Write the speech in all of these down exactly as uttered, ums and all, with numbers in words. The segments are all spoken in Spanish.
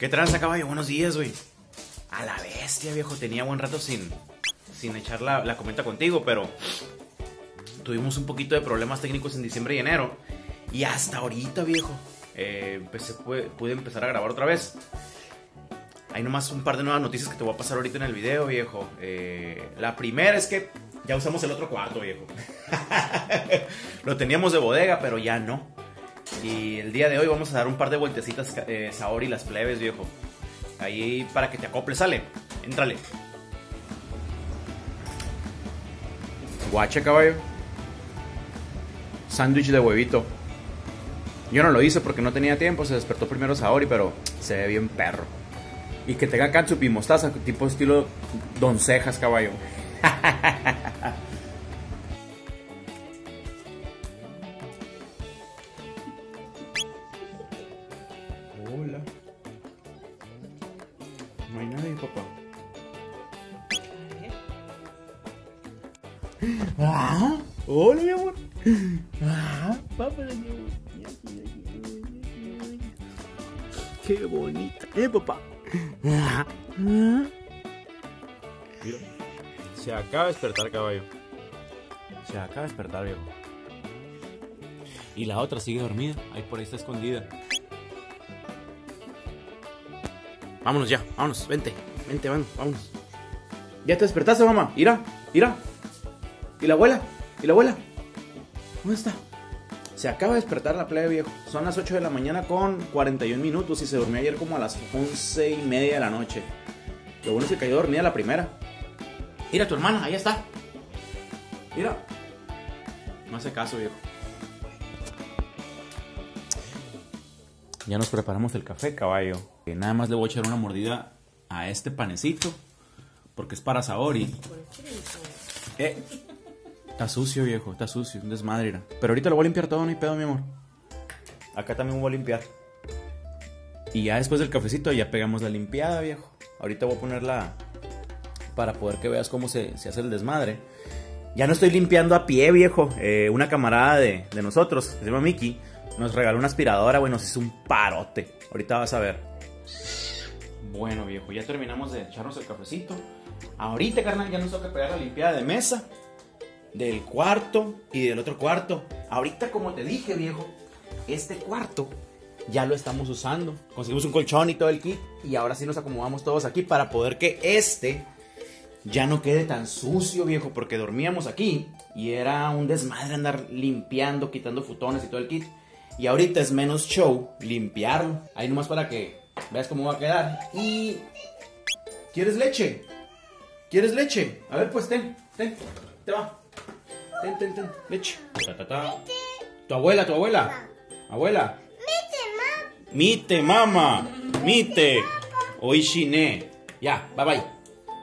¿Qué tranza, caballo? Buenos días, güey. A la bestia, viejo. Tenía buen rato sin, sin echar la, la comenta contigo, pero tuvimos un poquito de problemas técnicos en diciembre y enero. Y hasta ahorita, viejo, eh, empecé, pude, pude empezar a grabar otra vez. Hay nomás un par de nuevas noticias que te voy a pasar ahorita en el video, viejo. Eh, la primera es que ya usamos el otro cuarto, viejo. Lo teníamos de bodega, pero ya no. Y el día de hoy vamos a dar un par de vueltecitas, eh, Saori y las plebes, viejo. Ahí para que te acoples, sale. Éntrale. Guache, caballo. Sándwich de huevito. Yo no lo hice porque no tenía tiempo. Se despertó primero Saori, pero se ve bien perro. Y que tenga catsup y mostaza, tipo estilo Don Cejas, caballo. Hola. No hay nadie, papá. Ah, hola, mi amor. Ah, papá, mi amor. Qué bonita, eh, papá. Ah, ah. Mira, se acaba de despertar, caballo. Se acaba de despertar, viejo. Y la otra sigue dormida. Ahí por ahí está escondida. Vámonos ya, vámonos, vente, vente, vámonos, vámonos. ¿Ya te despertaste, mamá? Ira, ira. ¿Y la abuela? ¿Y la abuela? ¿Dónde está? Se acaba de despertar la plebe, viejo. Son las ocho de la mañana con cuarenta y un minutos y se durmió ayer como a las once y media de la noche. Lo bueno es que cayó dormida la primera. Mira, tu hermana, ahí está. Mira. No hace caso, viejo. Ya nos preparamos el café, caballo. Nada más le voy a echar una mordida a este panecito, porque es para Saori. Eh, está sucio, viejo, está sucio, un desmadre. Era. Pero ahorita lo voy a limpiar todo, no hay pedo, mi amor. Acá también me voy a limpiar. Y ya después del cafecito ya pegamos la limpiada, viejo. Ahorita voy a ponerla para poder que veas cómo se, se hace el desmadre. Ya no estoy limpiando a pie, viejo. Eh, una camarada de, de nosotros, que se llama Miki, nos regaló una aspiradora, güey, nos hizo un parote. Ahorita vas a ver. Bueno, viejo, ya terminamos de echarnos el cafecito. Ahorita, carnal, ya nos toca pegar la limpiada de mesa, del cuarto y del otro cuarto. Ahorita, como te dije, viejo, este cuarto ya lo estamos usando. Conseguimos un colchón y todo el kit. Y ahora sí nos acomodamos todos aquí para poder que este ya no quede tan sucio, viejo. Porque dormíamos aquí y era un desmadre andar limpiando, quitando futones y todo el kit. Y ahorita es menos show limpiarlo. Ahí nomás para que veas cómo va a quedar. Y... ¿quieres leche? ¿Quieres leche? A ver, pues ten, ten, te va. Ten, ten, ten, leche. Ta, ta, ta. Tu abuela, tu abuela. Abuela. Mite, mama. Mite. Oishine. Ya, bye bye.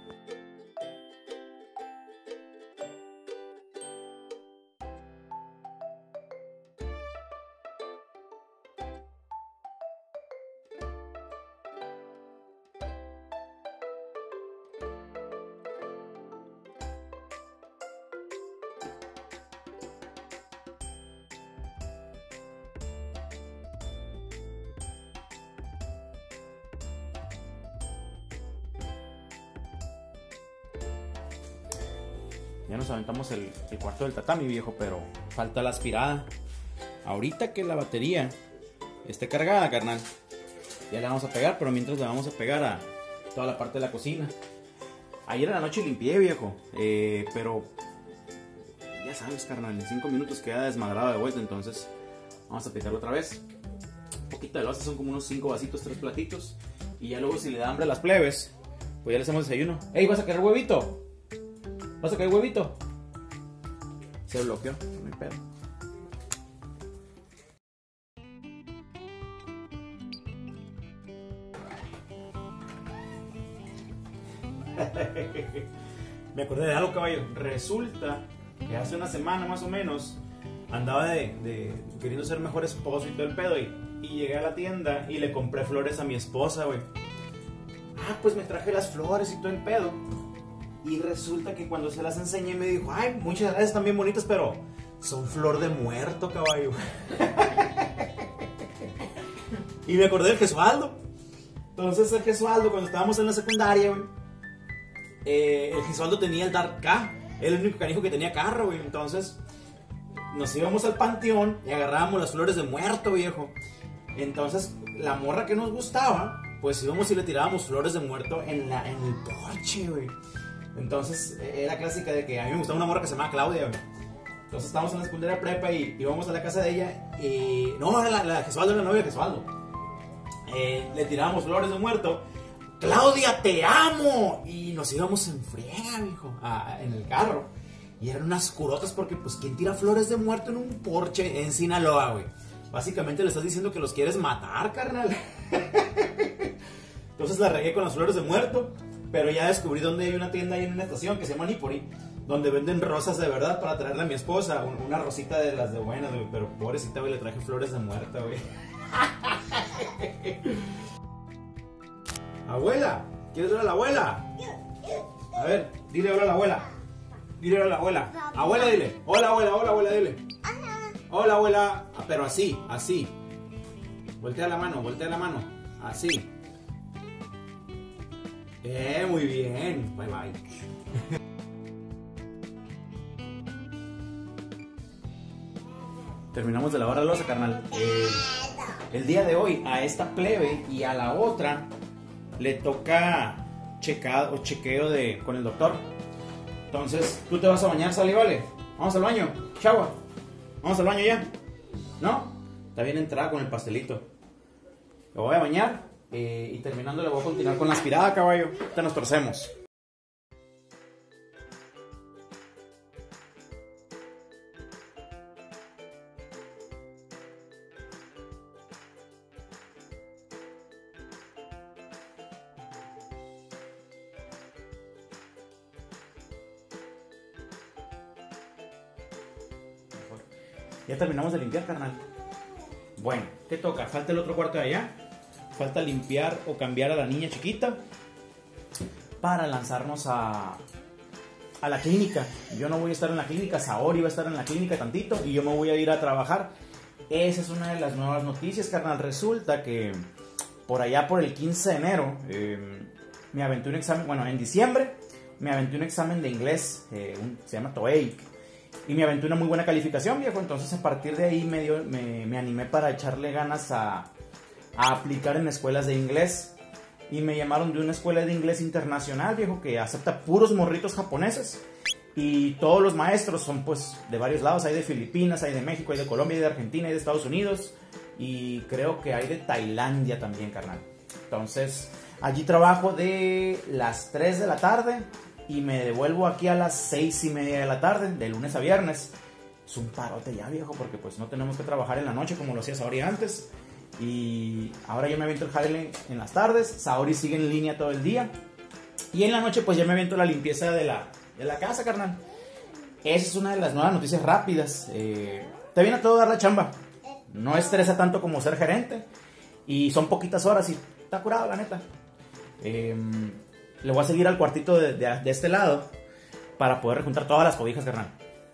Ya nos aventamos el, el cuarto del tatami, viejo, pero falta la aspirada. Ahorita que la batería esté cargada, carnal, ya le vamos a pegar, pero mientras le vamos a pegar a toda la parte de la cocina. Ayer en la noche limpié, viejo, eh, pero ya sabes, carnal, en cinco minutos queda desmadrado de vuelta, entonces vamos a picarlo otra vez. Un poquito de loza, son como unos cinco vasitos, tres platitos. Y ya luego si le da hambre a las plebes, pues ya le hacemos desayuno. ¡Ey, vas a querer huevito! ¿Vas a caer huevito? Se bloqueó, no hay pedo. Me acordé de algo, caballo. Resulta que hace una semana más o menos andaba de, de queriendo ser mejor esposo y todo el pedo. Y, y llegué a la tienda y le compré flores a mi esposa, güey. Ah, pues me traje las flores y todo el pedo. Y resulta que cuando se las enseñé me dijo, ay, muchas gracias, están bien bonitas, pero son flor de muerto, caballo. Y me acordé del Gesualdo. Entonces el Gesualdo, cuando estábamos en la secundaria, güey, eh, el Gesualdo tenía el Dart K. Era el único canijo que tenía carro, güey. Entonces nos íbamos al panteón y agarrábamos las flores de muerto, viejo. Entonces la morra que nos gustaba, pues íbamos y le tirábamos flores de muerto en, la, en el porche, güey. Entonces era clásica de que a mí me gustaba una morra que se llamaba Claudia, güey. Entonces estábamos en la secundaria prepa y íbamos a la casa de ella y... No, era la, la Gesualdo, era la novia de Gesualdo. Eh, le tirábamos flores de muerto. ¡Claudia, te amo! Y nos íbamos en friega, viejo, a, a, en el carro. Y eran unas curotas porque, pues, ¿quién tira flores de muerto en un porche en Sinaloa, güey? Básicamente le estás diciendo que los quieres matar, carnal. Entonces la regué con las flores de muerto. Pero ya descubrí dónde hay una tienda ahí en una estación que se llama Nipori, donde venden rosas de verdad para traerle a mi esposa. Una rosita de las de buenas, güey. Pero pobrecita, güey, le traje flores de muerta, güey. Abuela, ¿quieres ver a la abuela? A ver, dile hola a la abuela. Dile hola a la abuela. Abuela, dile. Hola, abuela, hola, abuela, dile. Hola, abuela. Ah, pero así, así. Voltea la mano, voltea la mano. Así. Eh, muy bien. Bye, bye. Terminamos de lavar la loza, carnal. Eh, el día de hoy a esta plebe y a la otra le toca checado o chequeo de, con el doctor. Entonces, tú te vas a bañar, sale, vale. Vamos al baño, chagua. Vamos al baño ya. ¿No? Está bien entrada con el pastelito. Me voy a bañar eh, y terminando le voy a continuar con la aspirada, caballo. Ahorita nos torcemos. Ya terminamos de limpiar, carnal. Bueno, ¿qué toca? Falta el otro cuarto de allá. Falta limpiar o cambiar a la niña chiquita para lanzarnos a, a la clínica. Yo no voy a estar en la clínica, Saori va a estar en la clínica tantito y yo me voy a ir a trabajar. Esa es una de las nuevas noticias, carnal. Resulta que por allá por el quince de enero eh, me aventé un examen, bueno, en diciembre me aventé un examen de inglés, eh, un, se llama TOEIC. Y me aventé una muy buena calificación, viejo. Entonces a partir de ahí me, dio, me, me animé para echarle ganas a, a aplicar en escuelas de inglés. Y me llamaron de una escuela de inglés internacional, viejo, que acepta puros morritos japoneses. Y todos los maestros son pues de varios lados. Hay de Filipinas, hay de México, hay de Colombia, hay de Argentina, hay de Estados Unidos. Y creo que hay de Tailandia también, carnal. Entonces allí trabajo de las tres de la tarde y me devuelvo aquí a las seis y media de la tarde, de lunes a viernes. Es un parote ya, viejo, porque pues no tenemos que trabajar en la noche como lo hacía Saori antes. Y ahora yo me aviento el jale en las tardes. Saori sigue en línea todo el día. Y en la noche pues ya me aviento la limpieza de la, de la casa, carnal. Esa es una de las nuevas noticias rápidas. Eh, te viene a todo dar la chamba. No estresa tanto como ser gerente. Y son poquitas horas y está curado, la neta. Eh... Le voy a seguir al cuartito de, de, de este lado para poder juntar todas las cobijas, carnal.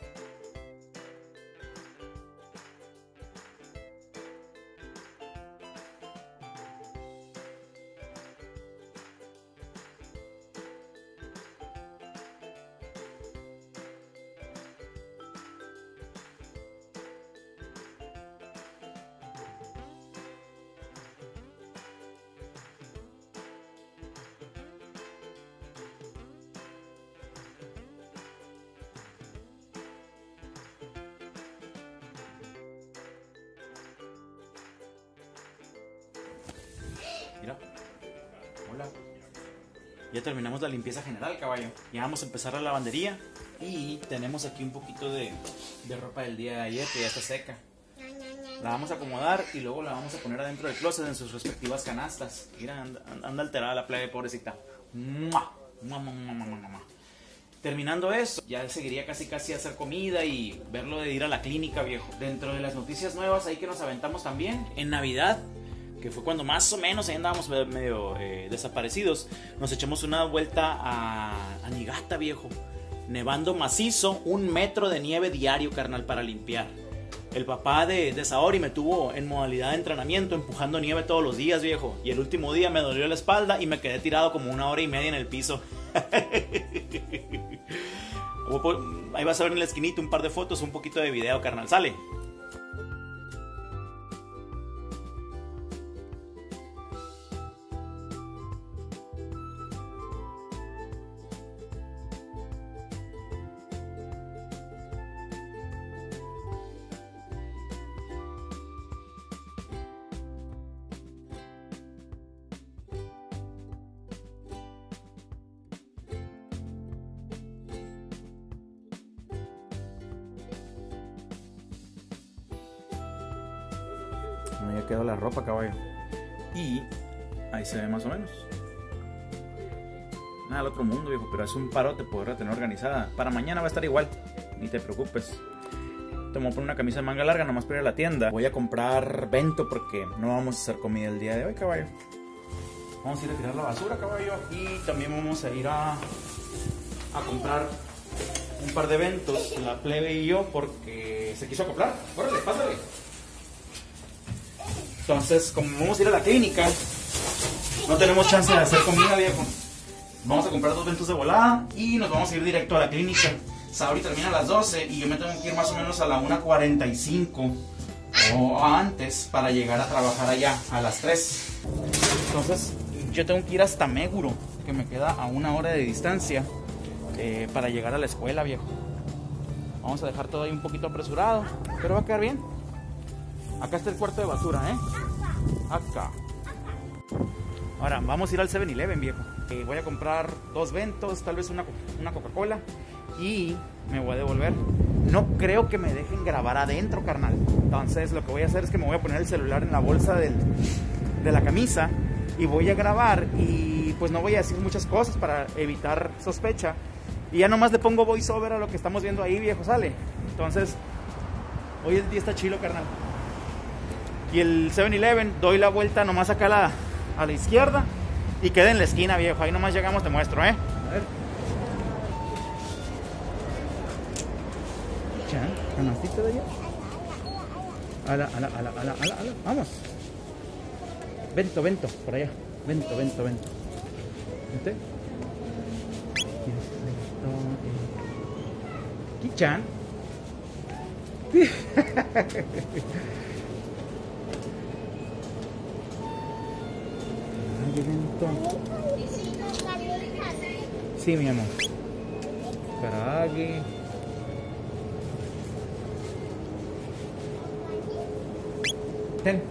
Mira. Hola. Ya terminamos la limpieza general, caballo. Ya vamos a empezar la lavandería. Y tenemos aquí un poquito de, de ropa del día de ayer que ya está seca. La vamos a acomodar y luego la vamos a poner adentro del closet en sus respectivas canastas. Mira, anda, anda alterada la plebe, pobrecita. ¡Mua! ¡Mua, mua, mua, mua, mua! Terminando eso, ya seguiría casi casi a hacer comida y verlo de ir a la clínica, viejo. Dentro de las noticias nuevas ahí que nos aventamos también, en Navidad, que fue cuando más o menos ahí andábamos medio eh, desaparecidos, nos echamos una vuelta a, a Niigata, viejo. Nevando macizo, un metro de nieve diario, carnal, para limpiar. El papá de, de Saori me tuvo en modalidad de entrenamiento, empujando nieve todos los días, viejo. Y el último día me dolió la espalda y me quedé tirado como una hora y media en el piso. Ahí vas a ver en la esquinita un par de fotos, un poquito de video, carnal. Sale. Me había quedado la ropa, caballo. Y ahí se ve más o menos. Nada del otro mundo, viejo, pero es un parote poderla tener organizada. Para mañana va a estar igual, ni te preocupes. Te voy a poner una camisa de manga larga nomás para ir a la tienda. Voy a comprar bento porque no vamos a hacer comida el día de hoy, caballo. Vamos a ir a tirar la basura, caballo. Y también vamos a ir a, a comprar un par de bentos, la plebe y yo, porque se quiso acoplar. Órale, pásale. Entonces, como vamos a ir a la clínica, no tenemos chance de hacer comida, viejo. Vamos a comprar dos bentos de volada y nos vamos a ir directo a la clínica. Saori termina a las doce y yo me tengo que ir más o menos a la una cuarenta y cinco o antes para llegar a trabajar allá a las tres. Entonces, yo tengo que ir hasta Meguro, que me queda a una hora de distancia, eh, para llegar a la escuela, viejo. Vamos a dejar todo ahí un poquito apresurado, pero va a quedar bien. Acá está el cuarto de basura, ¿eh? Acá. Ahora, vamos a ir al seven eleven, viejo. Eh, voy a comprar dos bentos, tal vez una, una Coca-Cola. Y me voy a devolver. No creo que me dejen grabar adentro, carnal. Entonces, lo que voy a hacer es que me voy a poner el celular en la bolsa del, de la camisa. Y voy a grabar. Y pues no voy a decir muchas cosas para evitar sospecha. Y ya nomás le pongo voiceover a lo que estamos viendo ahí, viejo, sale. Entonces, hoy el día está chilo, carnal. Y el seven eleven, doy la vuelta nomás acá a la, a la izquierda y queda en la esquina, viejo. Ahí nomás llegamos, te muestro, ¿eh? A ver. Ya, canastito de allá. Ala, ala, ala, ala, ala, ala. Vamos. Vento, vento, por allá. Vento, vento, vento. ¿Viste? Kichan. Sí, mi amor. Karagi. Ten.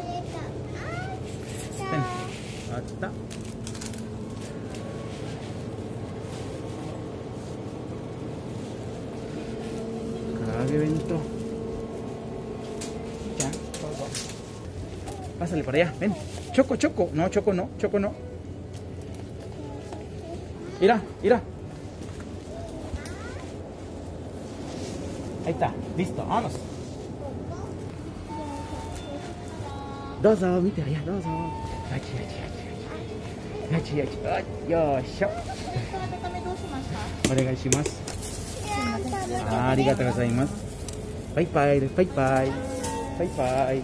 Ten. Atta. Karagi bento. Ya, todo. Pásale para allá, ven. Choco, Choco. No, Choco no, Choco no. Mira, mira. Ahí está, listo, vámonos. Dozo, mite allá, dozo. Achi, achi, achi, achi. Achi, achi, achi. Yo, yo. Onegaishimasu. Ah, arigatou gozaimasu. Bye bye, bye bye. Bye bye.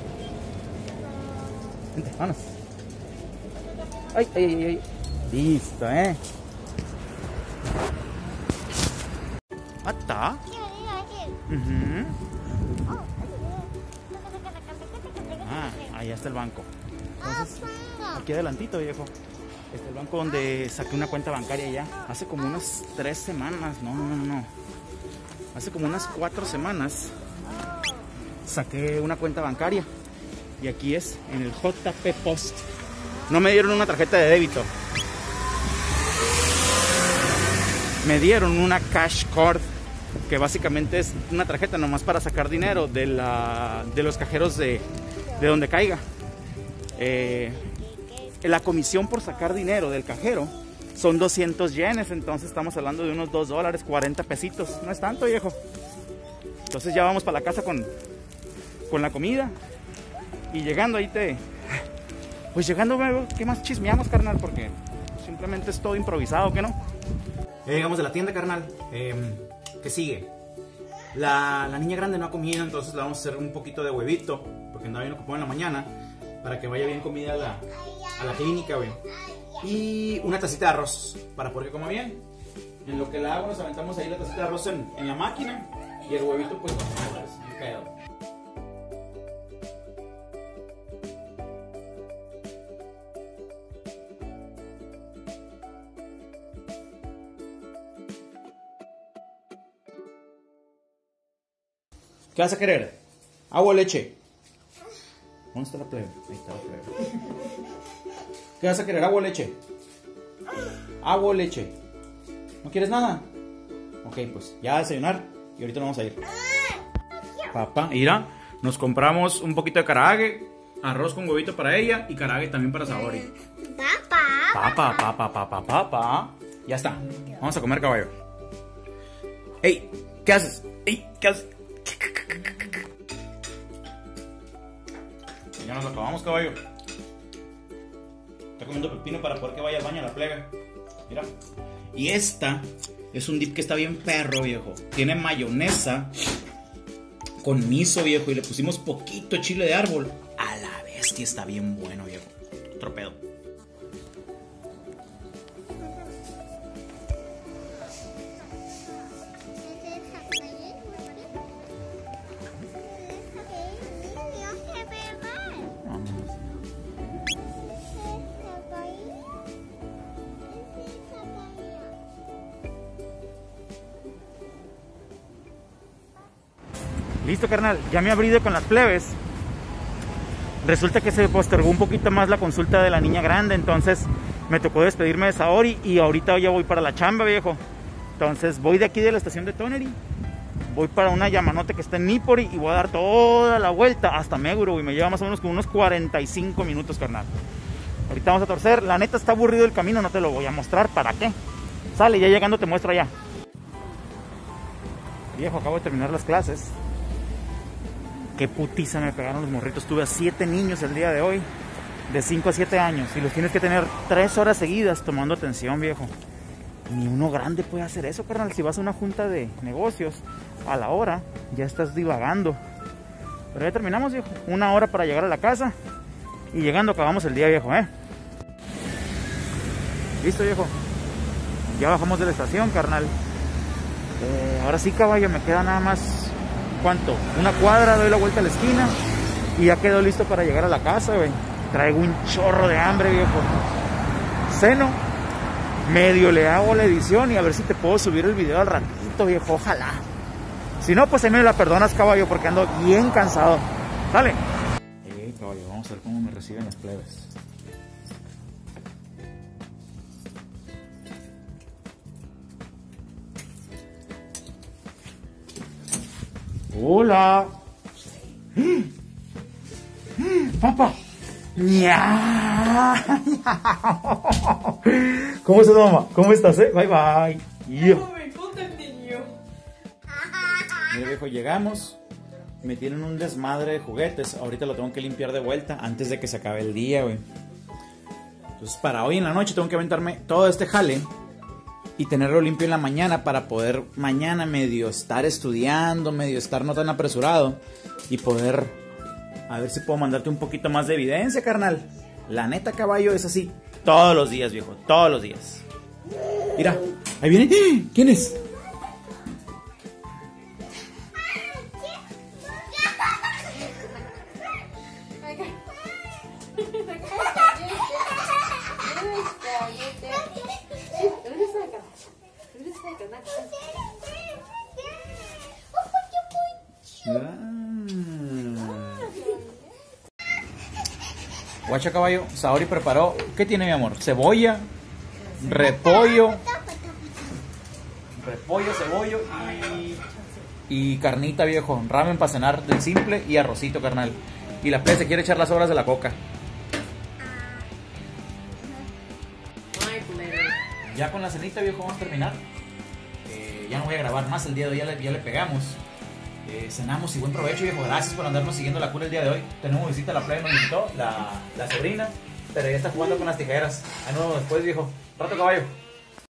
Vente, vámonos. Ay, ay, ay, ay. Listo, eh. ¿Atta? Uh-huh. Ah, ahí está el banco. Entonces, aquí adelantito, viejo. Este es el banco donde saqué una cuenta bancaria ya. Hace como unas tres semanas. No, no, no, no. Hace como unas cuatro semanas saqué una cuenta bancaria. Y aquí es en el J P Post. No me dieron una tarjeta de débito. Me dieron una cash card, que básicamente es una tarjeta nomás para sacar dinero de, la, de los cajeros de, de donde caiga. Eh, la comisión por sacar dinero del cajero son doscientos yenes, entonces estamos hablando de unos dos dólares, cuarenta pesitos. No es tanto, viejo. Entonces ya vamos para la casa con, con la comida. Y llegando ahí te... Pues llegando, ¿qué más chismeamos, carnal? Porque simplemente es todo improvisado, ¿qué no? Ya llegamos de la tienda, carnal. Eh, ¿Qué sigue? La, la niña grande no ha comido, entonces le vamos a hacer un poquito de huevito, porque andaba bien ocupado en la mañana, para que vaya bien comida a la, a la clínica, güey. Y una tacita de arroz, para poder que coma bien. En lo que la hago, nos aventamos ahí la tacita de arroz en, en la máquina, y el huevito, pues, no un pedo. ¿Qué vas a querer? ¿Agua o leche? ¿Dónde está la plebe? Ahí está la plebe. ¿Qué vas a querer? ¿Agua o leche? ¿Agua o leche? ¿No quieres nada? Ok, pues ya a desayunar y ahorita nos vamos a ir. Papá, mira, nos compramos un poquito de karaage, arroz con huevito para ella y karaage también para Saori. Papá, papá, papá, papá, papá. Ya está, vamos a comer, caballo. Ey, ¿qué haces? Ey, ¿qué haces? Ya nos lo acabamos, caballo. Está comiendo pepino para poder que vaya al baño a la plebe. Mira. Y esta es un dip que está bien perro, viejo. Tiene mayonesa con miso, viejo. Y le pusimos poquito chile de árbol. A la bestia, está bien bueno, viejo. Otro pedo. Listo, carnal, ya me he abrido con las plebes. Resulta que se postergó un poquito más la consulta de la niña grande, entonces me tocó despedirme de Saori y ahorita ya voy para la chamba, viejo. Entonces voy de aquí de la estación de Toneri, voy para una Yamanote que está en Nippori y voy a dar toda la vuelta hasta Meguro y me lleva más o menos como unos cuarenta y cinco minutos, carnal. Ahorita vamos a torcer, la neta está aburrido el camino, no te lo voy a mostrar, ¿para qué? Sale, ya llegando te muestro allá. Viejo, acabo de terminar las clases. Qué putiza me pegaron los morritos. Tuve a siete niños el día de hoy, de cinco a siete años, y los tienes que tener tres horas seguidas tomando atención, viejo. Ni uno grande puede hacer eso, carnal. Si vas a una junta de negocios a la hora, ya estás divagando. Pero ya terminamos, viejo. Una hora para llegar a la casa y llegando acabamos el día, viejo, ¿eh? Listo, viejo. Ya bajamos de la estación, carnal. Eh, ahora sí, caballo, me queda nada más... ¿Cuánto? Una cuadra, doy la vuelta a la esquina y ya quedo listo para llegar a la casa, güey. Traigo un chorro de hambre, viejo. Ceno, medio le hago la edición y a ver si te puedo subir el video al ratito, viejo. Ojalá. Si no, pues ahí me la perdonas, caballo, porque ando bien cansado. Dale. Eh, caballo, vamos a ver cómo me reciben las plebes. Hola. Papá. ¿Cómo se toma? ¿Cómo estás, eh? Bye, bye. Yo. Mira, viejo, llegamos. Me tienen un desmadre de juguetes. Ahorita lo tengo que limpiar de vuelta antes de que se acabe el día, güey. Entonces, para hoy en la noche tengo que aventarme todo este jale y tenerlo limpio en la mañana para poder mañana medio estar estudiando, medio estar no tan apresurado y poder a ver si puedo mandarte un poquito más de evidencia, carnal. La neta, caballo, es así todos los días, viejo, todos los días. Mira, ahí viene. ¿Quién es? Guacha, caballo, Saori preparó. ¿Qué tiene, mi amor? Cebolla, repollo, repollo, cebollo y, y carnita, viejo. Ramen para cenar del simple y arrocito, carnal. Y la plebe se quiere echar las sobras de la coca. Ya con la cenita, viejo, vamos a terminar. Eh, ya no voy a grabar más el día de hoy, ya le, ya le pegamos. Eh, cenamos y buen provecho, viejo. Gracias por andarnos siguiendo la cura el día de hoy. Tenemos visita a la plebe, nos invitó, la, la sobrina, pero ya está jugando con las tijeras. Ahí nos vemos después, viejo. Rato, caballo.